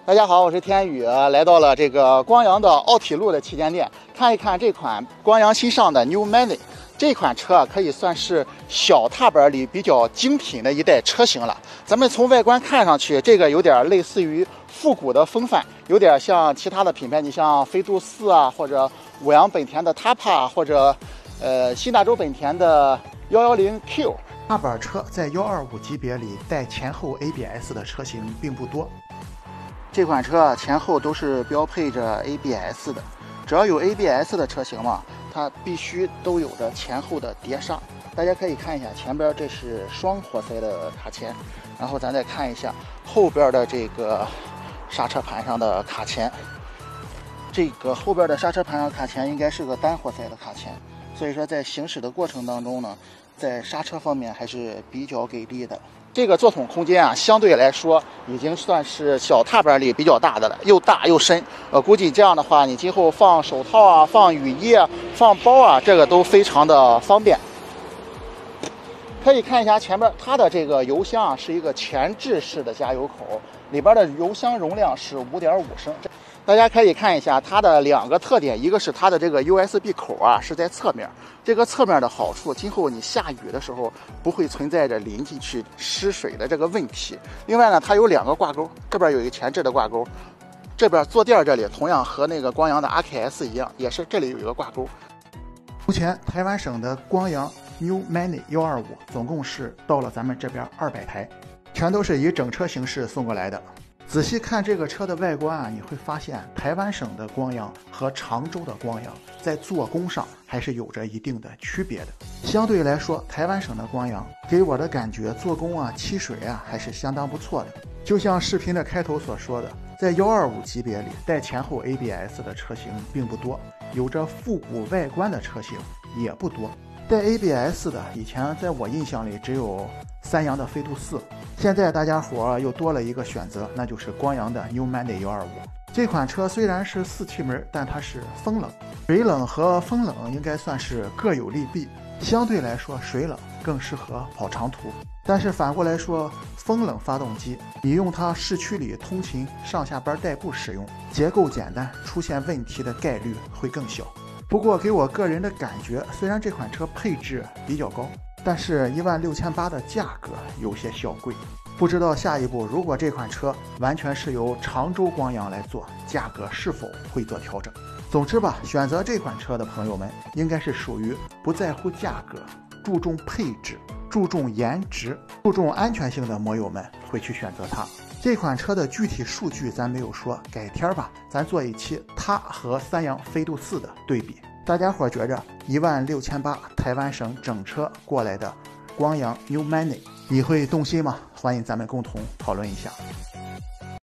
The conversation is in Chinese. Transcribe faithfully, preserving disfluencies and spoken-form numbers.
大家好，我是天宇，来到了这个光阳的奥体路的旗舰店，看一看这款光阳新上的 New Many。这款车啊，可以算是小踏板里比较精品的一代车型了。咱们从外观看上去，这个有点类似于复古的风范，有点像其他的品牌，你像飞度四啊，或者五羊本田的 Tapa， 或者呃新大洲本田的一一零 Q。 踏板车在一二五级别里带前后 A B S 的车型并不多。 这款车啊，前后都是标配着 A B S 的，只要有 A B S 的车型嘛，它必须都有着前后的碟刹。大家可以看一下前边，这是双活塞的卡钳，然后咱再看一下后边的这个刹车盘上的卡钳。这个后边的刹车盘上卡钳应该是个单活塞的卡钳，所以说在行驶的过程当中呢，在刹车方面还是比较给力的。这个座筒空间啊，相对来说已经算是小踏板里比较大的了，又大又深。呃，估计这样的话，你今后放手套啊、放雨衣啊、放包啊，这个都非常的方便。可以看一下前面它的这个油箱啊，是一个前置式的加油口，里边的油箱容量是 五点五升。大家可以看一下它的两个特点，一个是它的这个 U S B 口啊是在侧面，这个侧面的好处，今后你下雨的时候不会存在着淋进去湿水的这个问题。另外呢，它有两个挂钩，这边有一个前置的挂钩，这边坐垫这里同样和那个光阳的 R K S 一样，也是这里有一个挂钩。 目前台湾省的光阳 New Many 一二五总共是到了咱们这边二百台，全都是以整车形式送过来的。仔细看这个车的外观啊，你会发现台湾省的光阳和常州的光阳在做工上还是有着一定的区别的。相对来说，台湾省的光阳给我的感觉做工啊、漆水啊还是相当不错的。就像视频的开头所说的，在一二五级别里带前后 A B S 的车型并不多，有着复古外观的车型也不多。带 A B S 的以前在我印象里只有三阳的飞度四，现在大家伙又多了一个选择，那就是光阳的 New Many 一二五。这款车虽然是四气门，但它是风冷，水冷和风冷应该算是各有利弊。相对来说，水冷更适合跑长途，但是反过来说，风冷发动机你用它市区里通勤、上下班代步使用，结构简单，出现问题的概率会更小。不过给我个人的感觉，虽然这款车配置比较高，但是一万六千八的价格有些小贵。不知道下一步如果这款车完全是由常州光阳来做，价格是否会做调整。总之吧，选择这款车的朋友们应该是属于不在乎价格、注重配置、注重颜值、注重安全性的摩友们会去选择它。这款车的具体数据咱没有说，改天吧，咱做一期它和三阳飞度四的对比。大家伙觉着一万六千八台湾省整车过来的光阳 New Many， 你会动心吗？欢迎咱们共同讨论一下。